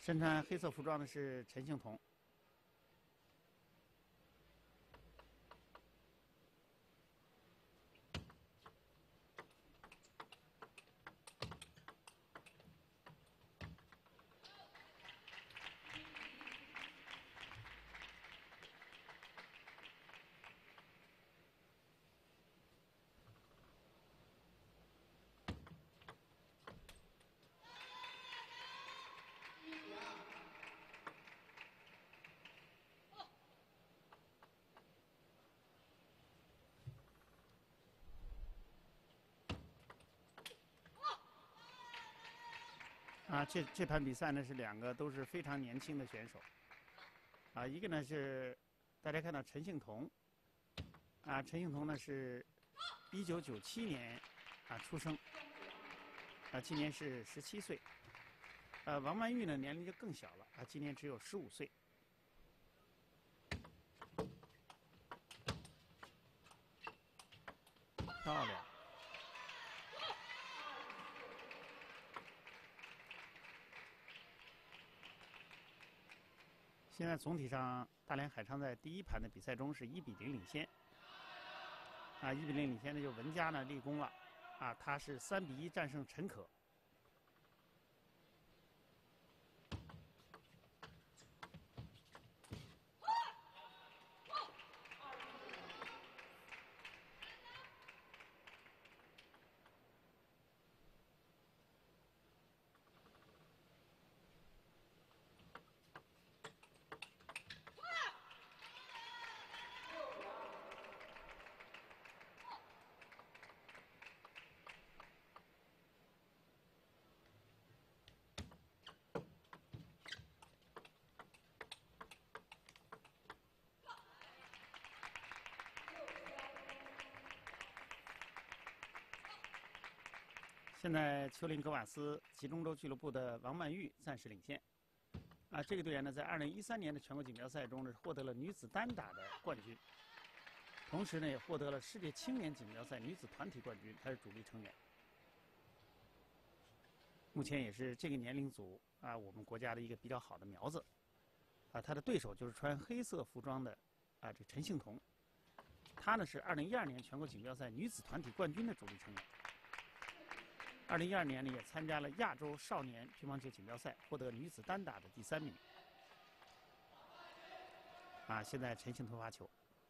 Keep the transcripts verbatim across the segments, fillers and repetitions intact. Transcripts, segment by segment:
身穿黑色服装的是陈幸同。啊，这这盘比赛呢是两个都是非常年轻的选手，啊，一个呢是大家看到陈幸同，啊，陈幸同呢是一九九七年啊出生，啊，今年是十七岁，呃，王曼玉呢年龄就更小了，啊，今年只有十五岁。漂亮。现在总体上，大连海昌在第一盘的比赛中是一比零领先。啊，一比零领先的就文佳呢立功了，啊，他是三比一战胜陈可。现在丘陵格瓦斯集中州俱乐部的王曼玉暂时领先。啊，这个队员呢，在二零一三年的全国锦标赛中呢，获得了女子单打的冠军，同时呢，也获得了世界青年锦标赛女子团体冠军，她是主力成员。目前也是这个年龄组啊，我们国家的一个比较好的苗子。啊，他的对手就是穿黑色服装的啊，这陈幸同，他呢是二零一二年全国锦标赛女子团体冠军的主力成员。二零一二年呢，也参加了亚洲少年乒乓球锦标赛，获得女子单打的第三名。啊，现在陈幸同发球。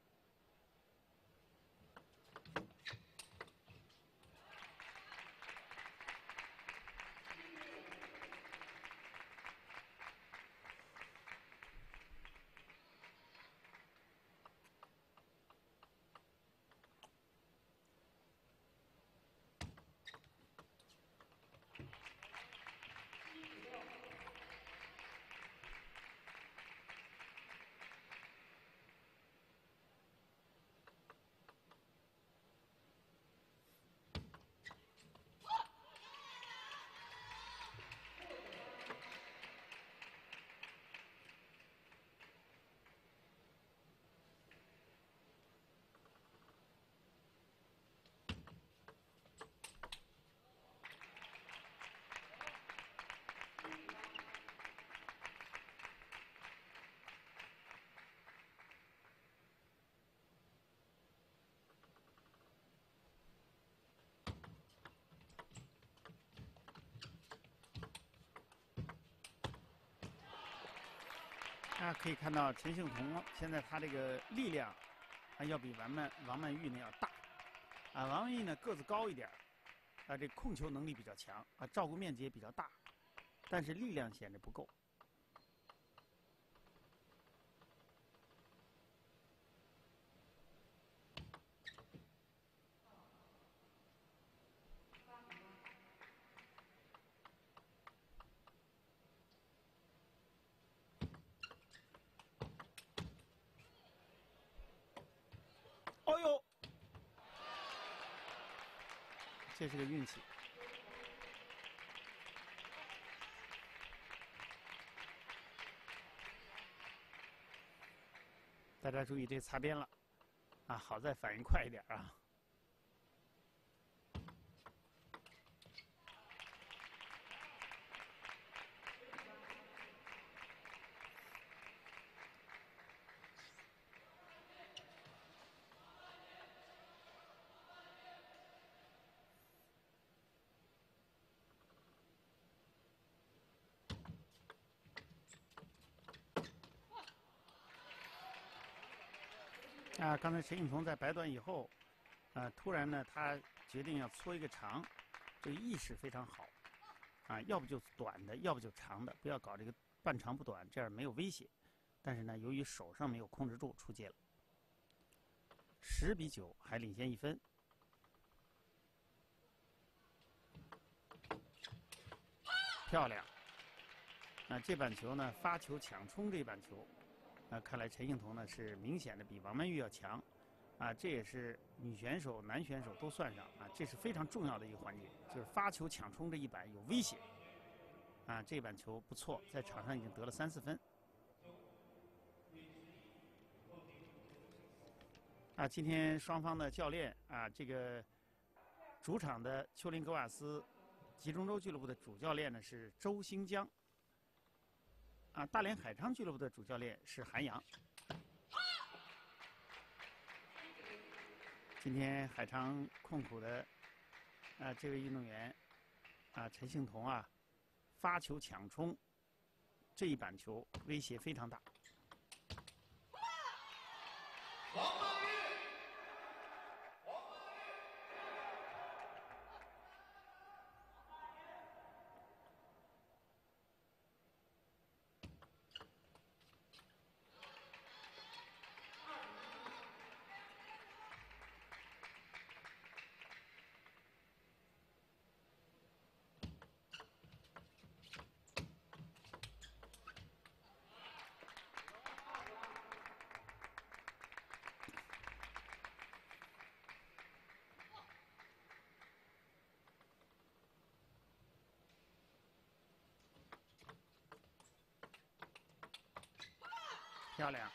大家可以看到陈幸同现在他这个力量啊，要比王曼王曼玉呢要大。啊，王曼玉呢个子高一点，啊，这控球能力比较强，啊，照顾面积也比较大，但是力量显得不够。哦呦，这是个运气。大家注意这擦边了，啊，好在反应快一点啊。 啊，刚才陈颖彤在白短以后，啊，突然呢，他决定要搓一个长，这个意识非常好，啊，要不就短的，要不就长的，不要搞这个半长不短，这样没有威胁。但是呢，由于手上没有控制住，出界了，十比九，还领先一分。漂亮！啊，这板球呢，发球抢冲这板球，啊，看来陈幸彤呢是明显的比王曼玉要强，啊，这也是女选手、男选手都算上啊，这是非常重要的一个环节，就是发球抢冲这一板有威胁，啊，这板球不错，在场上已经得了三四分。啊，今天双方的教练啊，这个主场的丘陵格瓦斯集中州俱乐部的主教练呢是周兴江，啊，大连海昌俱乐部的主教练是韩阳。今天海昌控股的啊这位运动员啊陈幸彤啊，发球抢冲这一板球威胁非常大。漂亮！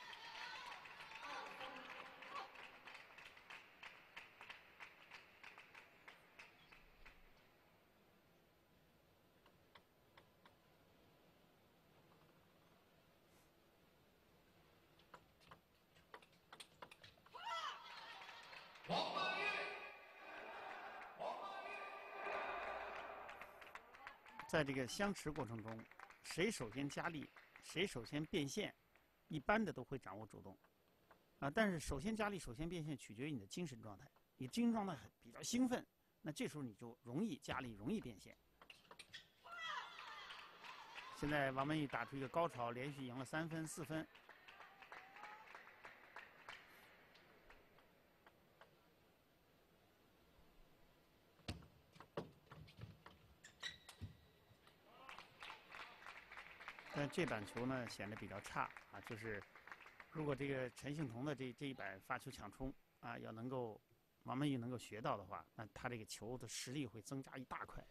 在这个相持过程中，谁首先加力，谁首先变现，一般的都会掌握主动。啊，但是首先加力、首先变现取决于你的精神状态。你精神状态比较兴奋，那这时候你就容易加力、容易变现。现在王曼玉打出一个高潮，连续赢了三分、四分。但这板球呢显得比较差啊，就是如果这个陈幸彤的这这一板发球抢冲啊，要能够王曼玉能够学到的话，那他这个球的实力会增加一大块。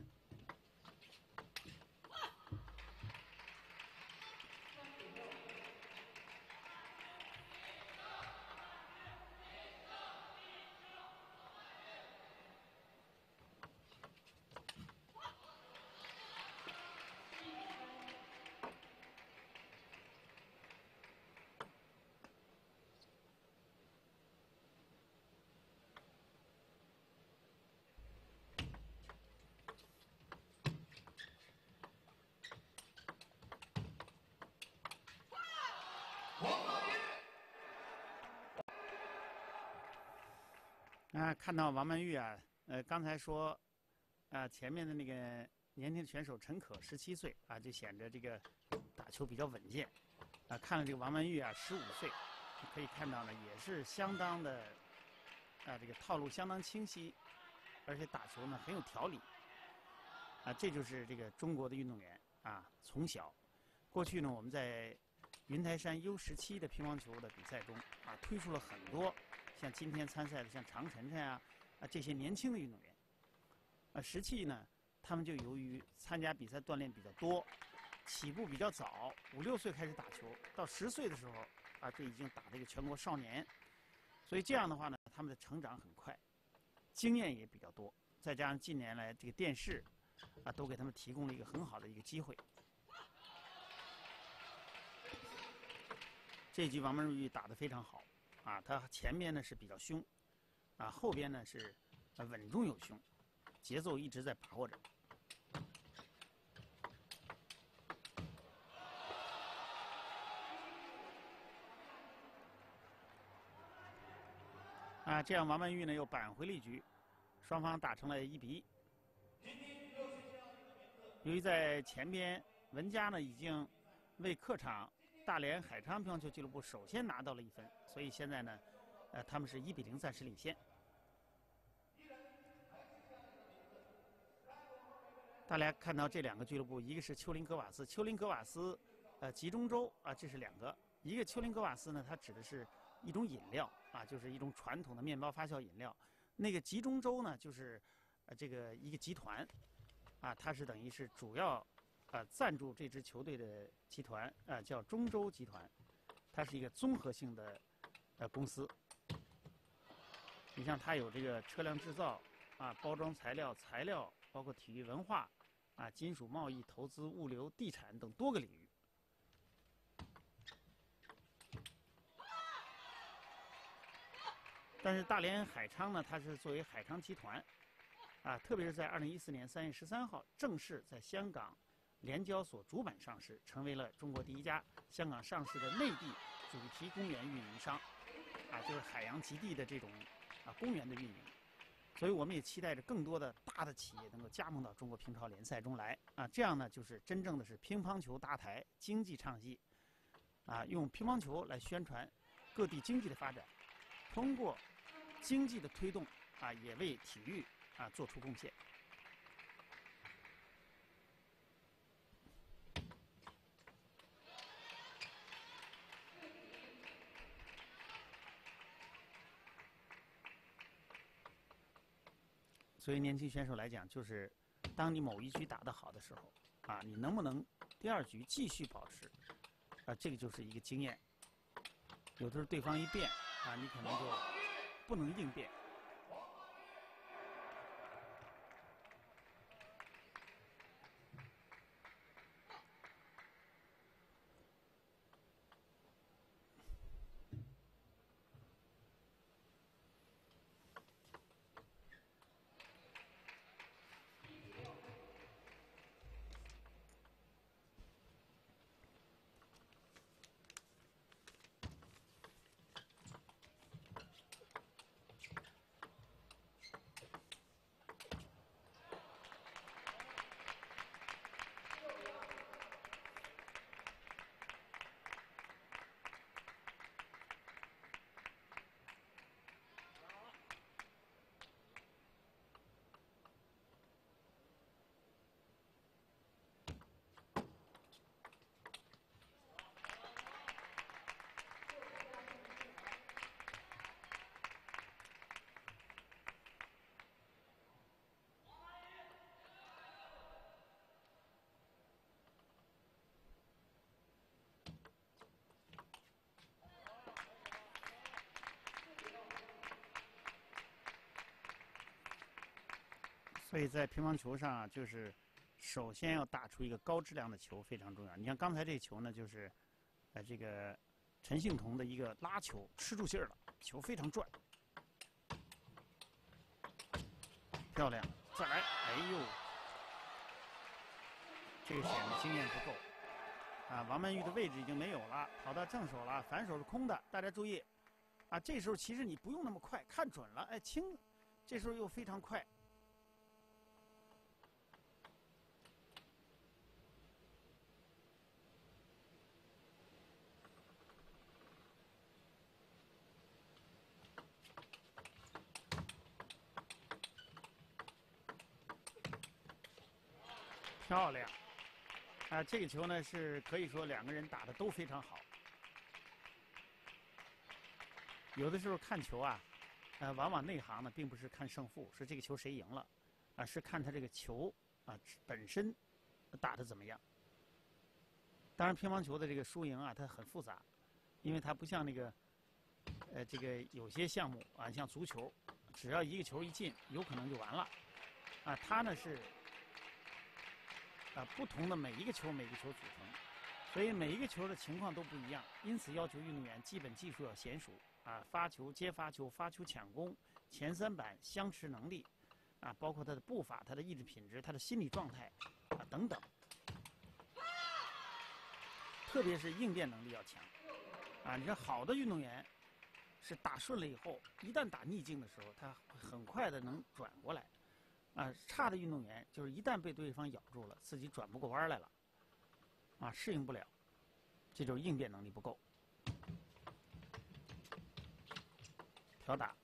啊，看到王曼玉啊，呃，刚才说，啊，前面的那个年轻的选手陈可十七岁啊，就显得这个打球比较稳健。啊，看了这个王曼玉啊，十五岁，可以看到呢，也是相当的，啊，这个套路相当清晰，而且打球呢很有条理。啊，这就是这个中国的运动员啊，从小，过去呢我们在云台山 U 十七的乒乓球的比赛中啊，推出了很多。像今天参赛的像常晨晨啊，啊这些年轻的运动员，啊实际呢，他们就由于参加比赛锻炼比较多，起步比较早，五六岁开始打球，到十岁的时候啊，就已经打这个全国少年，所以这样的话呢，他们的成长很快，经验也比较多，再加上近年来这个电视啊，都给他们提供了一个很好的一个机会。这局王曼玉打得非常好。啊，他前边呢是比较凶，啊，后边呢是稳中有凶，节奏一直在把握着。 啊，这样王曼玉呢又扳回了一局，双方打成了一比一。由于在前边文佳呢已经为客场大连海昌乒乓球俱乐部首先拿到了一分，所以现在呢，呃，他们是一比零暂时领先。大家看到这两个俱乐部，一个是丘陵格瓦斯，丘陵格瓦斯，呃，集中州啊，这是两个。一个丘陵格瓦斯呢，它指的是一种饮料啊，就是一种传统的面包发酵饮料。那个集中州呢，就是呃这个一个集团，啊，它是等于是主要啊赞助这支球队的集团啊，叫中州集团，它是一个综合性的呃公司。你像它有这个车辆制造啊、包装材料、材料，包括体育文化。啊，金属贸易、投资、物流、地产等多个领域。但是大连海昌呢，它是作为海昌集团，啊，特别是在二零一四年三月十三号正式在香港联交所主板上市，成为了中国第一家香港上市的内地主题公园运营商，啊，就是海洋极地的这种啊公园的运营。所以我们也期待着更多的大的企业能够加盟到中国乒超联赛中来啊，这样呢就是真正的是乒乓球搭台，经济倡议，啊，用乒乓球来宣传各地经济的发展，通过经济的推动啊，也为体育啊做出贡献。所以年轻选手来讲，就是当你某一局打得好的时候，啊，你能不能第二局继续保持，啊，这个就是一个经验。有的时候对方一变，啊，你可能就不能应变。所以在乒乓球上啊，就是首先要打出一个高质量的球非常重要。你像刚才这球呢，就是呃这个陈幸同的一个拉球，吃住劲儿了，球非常转，漂亮，再来，哎呦，这个显得经验不够啊。王曼玉的位置已经没有了，跑到正手了，反手是空的，大家注意啊。这时候其实你不用那么快，看准了，哎，轻，这时候又非常快。漂亮，啊，这个球呢是可以说两个人打的都非常好。有的时候看球啊，呃，往往内行呢并不是看胜负，是这个球谁赢了，啊，是看他这个球啊本身打的怎么样。当然，乒乓球的这个输赢啊，它很复杂，因为它不像那个，呃，这个有些项目啊，像足球，只要一个球一进，有可能就完了，啊，它呢是。啊，不同的每一个球，每个球组成，所以每一个球的情况都不一样，因此要求运动员基本技术要娴熟啊，发球、接发球、发球抢攻、前三板相持能力，啊，包括他的步伐、他的意志品质、他的心理状态啊等等，特别是应变能力要强啊。你说好的运动员， 是打顺了以后，一旦打逆境的时候，他很快的能转过来。啊，差的运动员就是一旦被对方咬住了，自己转不过弯来了，啊，适应不了，这就是应变能力不够。挑打。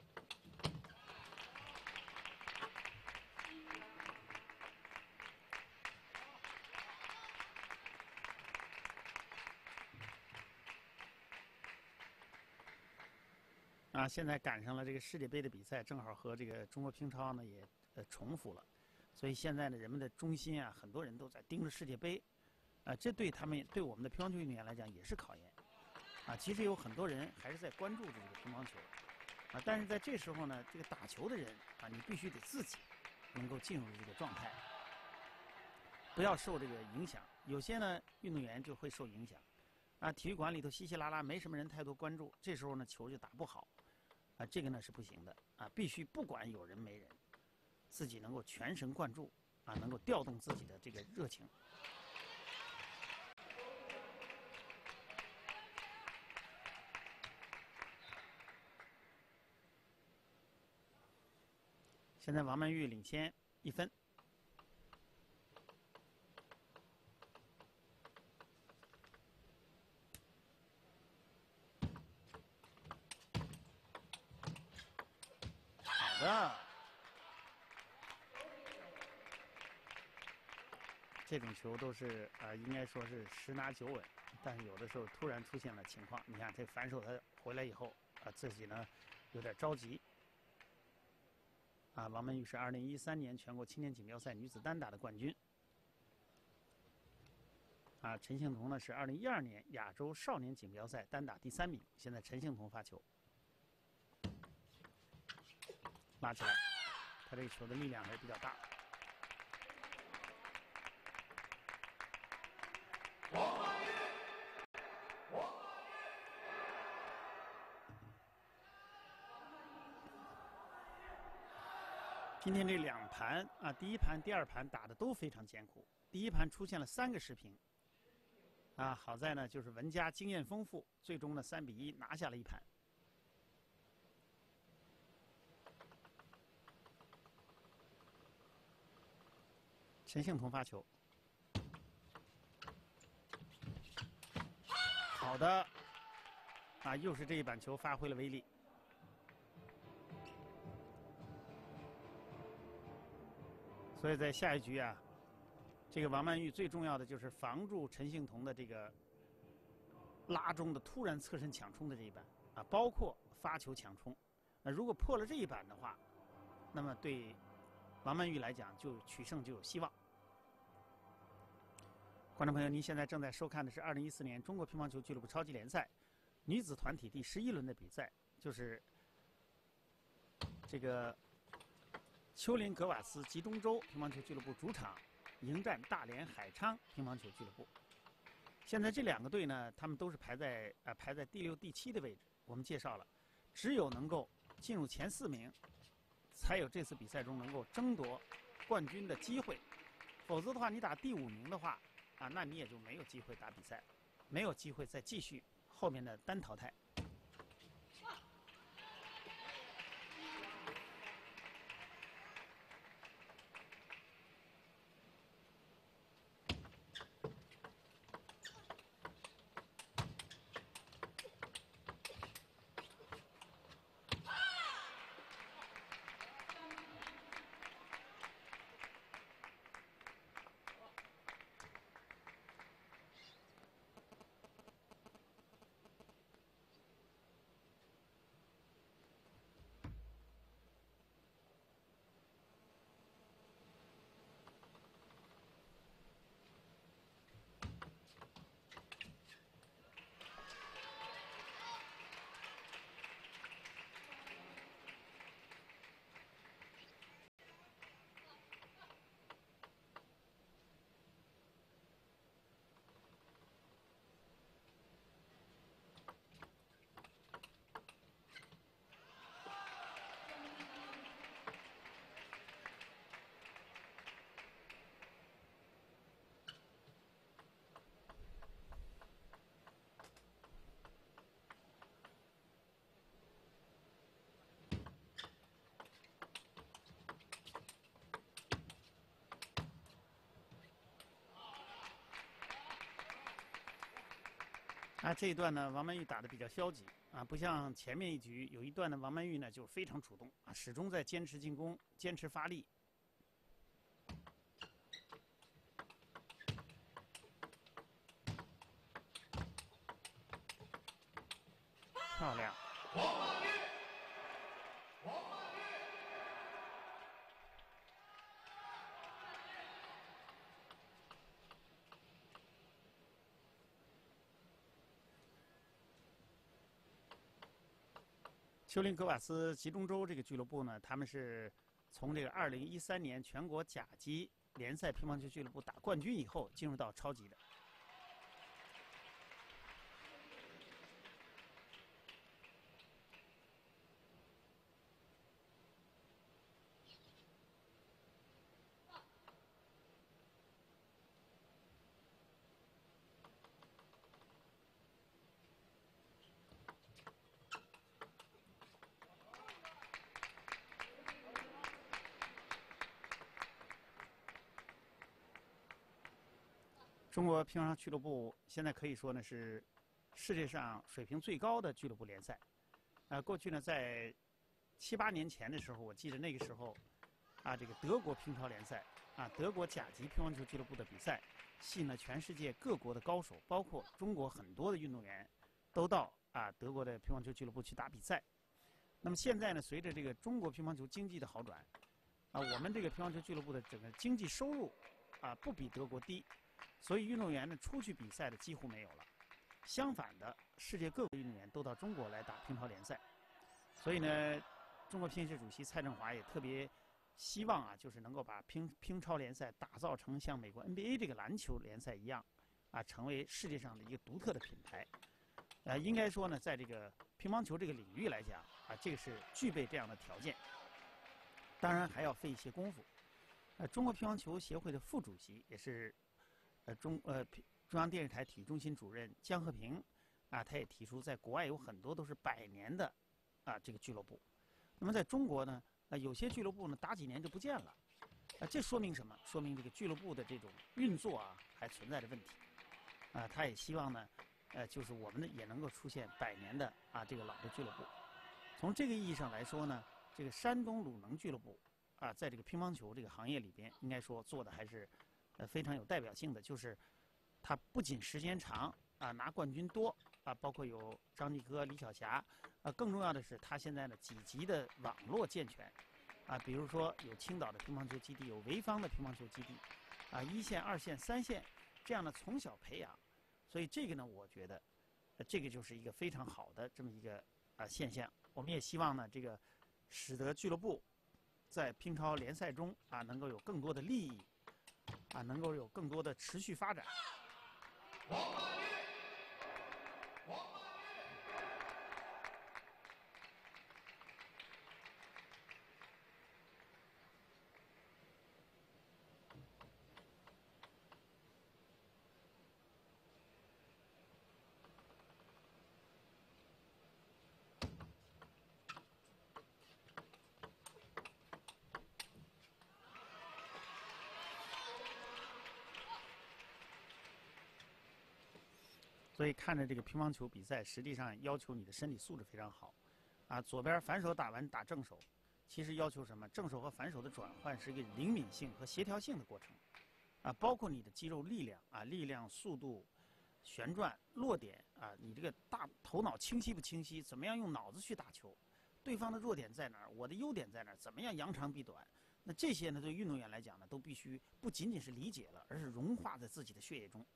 啊，现在赶上了这个世界杯的比赛，正好和这个中国乒超呢也呃重复了，所以现在呢人们的中心啊，很多人都在盯着世界杯，啊，这对他们对我们的乒乓球运动员来讲也是考验，啊，其实有很多人还是在关注着这个乒乓球，啊，但是在这时候呢，这个打球的人啊，你必须得自己能够进入这个状态，不要受这个影响。有些呢运动员就会受影响，啊，体育馆里头稀稀拉拉，没什么人太多关注，这时候呢球就打不好。啊，这个呢是不行的啊，必须不管有人没人，自己能够全神贯注啊，能够调动自己的这个热情。现在王曼玉领先一分。好的。这种球都是啊、呃，应该说是十拿九稳，但是有的时候突然出现了情况。你看这反手他回来以后啊、呃，自己呢有点着急。啊，王曼玉是二零一三年全国青年锦标赛女子单打的冠军。啊，陈幸同呢是二零一二年亚洲少年锦标赛单打第三名。现在陈幸同发球，拉起来，他这个球的力量还是比较大。今天这两盘啊，第一盘、第二盘打的都非常艰苦。第一盘出现了三个失平，啊，好在呢就是文佳经验丰富，最终呢三比一拿下了一盘。陈幸同发球，好的，啊，又是这一板球发挥了威力。所以在下一局啊，这个王曼玉最重要的就是防住陈幸同的这个拉中的突然侧身抢冲的这一板啊，包括发球抢冲。那如果破了这一板的话，那么对王曼玉来讲就取胜就有希望。观众朋友，您现在正在收看的是二零一四年中国乒乓球俱乐部超级联赛女子团体第十一轮的比赛，就是这个丘陵格瓦斯集中州乒乓球俱乐部主场迎战大连海昌乒乓球俱乐部。现在这两个队呢，他们都是排在呃排在第六、第七的位置。我们介绍了，只有能够进入前四名，才有这次比赛中能够争夺冠军的机会。否则的话，你打第五名的话，啊，那你也就没有机会打比赛，没有机会再继续后面的单淘汰。 啊，这一段呢，王曼玉打得比较消极啊，不像前面一局有一段呢，王曼玉呢就非常主动啊，始终在坚持进攻，坚持发力。漂亮。丘陵格瓦斯集中州这个俱乐部呢，他们是从这个二零一三年全国甲级联赛乒乓球俱乐部打冠军以后，进入到超级的。中国乒乓俱乐部现在可以说呢是世界上水平最高的俱乐部联赛。啊，过去呢在七八年前的时候，我记得那个时候，啊，这个德国乒超联赛啊，德国甲级乒乓球俱乐部的比赛，吸引了全世界各国的高手，包括中国很多的运动员，都到啊德国的乒乓球俱乐部去打比赛。那么现在呢，随着这个中国乒乓球经济的好转，啊，我们这个乒乓球俱乐部的整个经济收入啊不比德国低。所以运动员呢出去比赛的几乎没有了，相反的，世界各国运动员都到中国来打乒超联赛。所以呢，中国乒协主席蔡振华也特别希望啊，就是能够把乒乒超联赛打造成像美国 N B A 这个篮球联赛一样，啊，成为世界上的一个独特的品牌。呃，应该说呢，在这个乒乓球这个领域来讲，啊，这个是具备这样的条件。当然还要费一些功夫。呃，中国乒乓球协会的副主席也是。呃，中呃中央电视台体育中心主任江和平啊，他也提出，在国外有很多都是百年的啊这个俱乐部，那么在中国呢，呃有些俱乐部呢打几年就不见了，啊，这说明什么？说明这个俱乐部的这种运作啊还存在着问题，啊，他也希望呢，呃，就是我们呢也能够出现百年的啊这个老的俱乐部。从这个意义上来说呢，这个山东鲁能俱乐部啊，在这个乒乓球这个行业里边，应该说做的还是。呃，非常有代表性的就是，他不仅时间长啊，拿冠军多啊，包括有张继科、李晓霞，啊，更重要的是他现在呢几级的网络健全，啊，比如说有青岛的乒乓球基地，有潍坊的乒乓球基地，啊，一线、二线、三线这样的从小培养，所以这个呢，我觉得，呃，这个就是一个非常好的这么一个啊现象。我们也希望呢，这个使得俱乐部在乒超联赛中啊，能够有更多的利益。啊，能够有更多的持续发展。所以看着这个乒乓球比赛，实际上要求你的身体素质非常好，啊，左边反手打完打正手，其实要求什么？正手和反手的转换是一个灵敏性和协调性的过程，啊，包括你的肌肉力量啊，力量、速度、旋转、落点啊，你这个大头脑清晰不清晰？怎么样用脑子去打球？对方的弱点在哪儿？我的优点在哪儿？怎么样扬长避短？那这些呢，对运动员来讲呢，都必须不仅仅是理解了，而是融化在自己的血液中。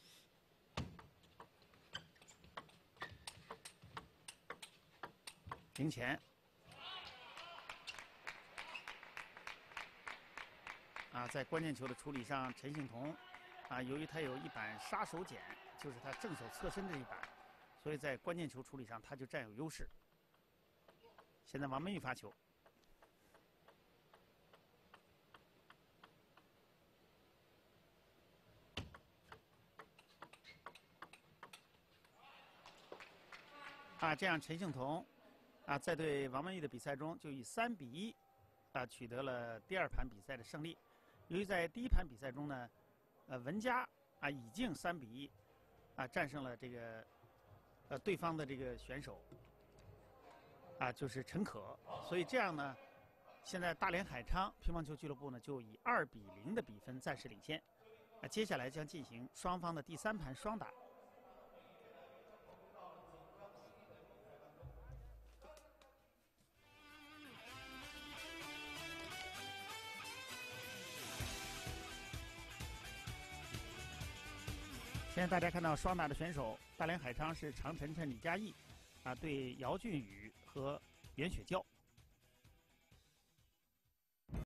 赢前，啊，在关键球的处理上，陈幸同，啊，由于他有一板杀手锏，就是他正手侧身这一板，所以在关键球处理上他就占有优势。现在王曼玉发球，啊，这样陈幸同，啊，在对王曼玉的比赛中就以三比一，啊，取得了第二盘比赛的胜利。由于在第一盘比赛中呢，呃，文佳啊已经三比一，啊战胜了这个呃对方的这个选手啊，就是陈可，所以这样呢，现在大连海昌乒乓球俱乐部呢就以二比零的比分暂时领先。啊，接下来将进行双方的第三盘双打。现在大家看到双打的选手，大连海昌是常晨晨、李佳毅，啊，对姚俊宇和袁雪娇。